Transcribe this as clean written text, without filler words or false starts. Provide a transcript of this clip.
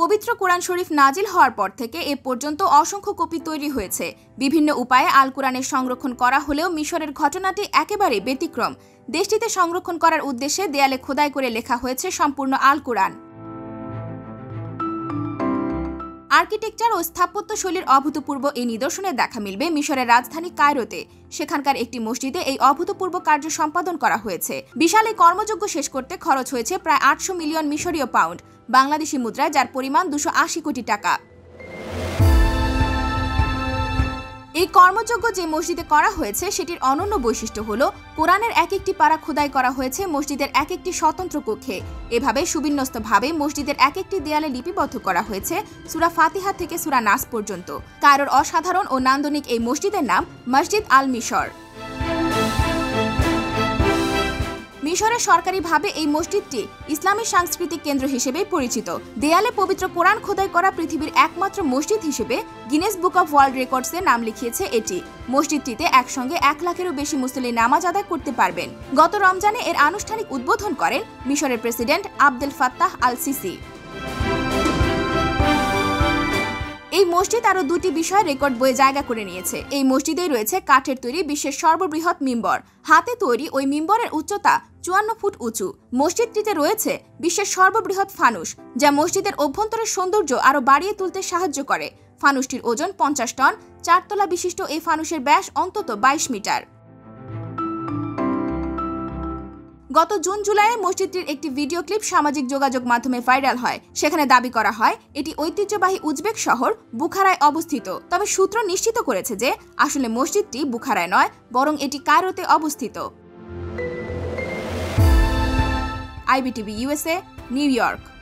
পবিত্র কোরআন শরীফ নাজিল হওয়ার পর থেকে এ পর্যন্ত অসংখ্য কপি তৈরি হয়েছে। বিভিন্ন উপায়ে আল কোরআনের সংরক্ষণ করা হলেও মিশরের ঘটনাটি একেবারে ব্যতিক্রম। দেশটিতে সংরক্ষণ করার উদ্দেশ্যে দেয়ালে খোদাই করে লেখা হয়েছে সম্পূর্ণ আল কোরআন। আর্কিটেকচার ও স্থাপত্য শৈলীর অভূতপূর্ব এই নিদর্শনের দেখা মিলবে মিশরের রাজধানী কায়রোতে। সেখানকার একটি মসজিদে এই অভূতপূর্ব কার্য সম্পাদন করা হয়েছে। বিশাল এই কর্মযজ্ঞ শেষ করতে খরচ হয়েছে প্রায় 800 মিলিয়ন মিশরীয় পাউন্ড, বাংলাদেশি মুদ্রায় যার পরিমাণ 280 কোটি টাকা। এই কর্মযজ্ঞ যে মসজিদে করা হয়েছে সেটির অনন্য বৈশিষ্ট্য হল কোরআনের এক একটি পারা খোদাই করা হয়েছে মসজিদের এক একটি স্বতন্ত্র কক্ষে। এভাবে সুবিন্যস্তভাবে মসজিদের এক একটি দেয়ালে লিপিবদ্ধ করা হয়েছে সূরা ফাতিহা থেকে সূরা নাস পর্যন্ত। কায়রোর অসাধারণ ও নান্দনিক এই মসজিদের নাম মসজিদ আল মিশর। মিশরের সরকারিভাবে এই মসজিদটি ইসলামী সাংস্কৃতিক কেন্দ্র হিসেবে পরিচিত। দেয়ালে পবিত্র কোরআন খোদাই করা পৃথিবীর একমাত্র মসজিদ হিসেবে গিনেস বুক অব ওয়ার্ল্ড রেকর্ডসে নাম লিখিয়েছে এটি। মসজিদটিতে একসঙ্গে 1 লাখেরও বেশি মুসল্লি নামাজ আদায় করতে পারবেন। গত রমজানে এর আনুষ্ঠানিক উদ্বোধন করেন মিশরের president Abdel Fattah Al Sisi. এই মসজিদ আরও 2টি বিষয়ে রেকর্ড বইয়ে জায়গা করে নিয়েছে। এই মসজিদেই রয়েছে কাঠের তৈরি বিশ্বের সর্ববৃহৎ মিম্বর। হাতে তৈরি ওই মিম্বরের উচ্চতা 54 ফুট উঁচু। মসজিদটিতে রয়েছে বিশ্বের সর্ববৃহৎ ফানুস, যা মসজিদের অভ্যন্তরের সৌন্দর্য আরও বাড়িয়ে তুলতে সাহায্য করে। ফানুসটির ওজন 50 টন। 4 তলা বিশিষ্ট এই ফানুসের ব্যাস অন্তত 22 মিটার। গত জুন-জুলাইয়ে মসজিদটির একটি ভিডিও ক্লিপ সামাজিক যোগাযোগ মাধ্যমে ভাইরাল হয়। সেখানে দাবি করা হয় এটি ঐতিহ্যবাহী উজবেক শহর বুখারায় অবস্থিত। তবে সূত্র নিশ্চিত করেছে যে আসলে মসজিদটি বুখারায় নয়, বরং এটি কায়রোতে অবস্থিত। iBTV USA, New York.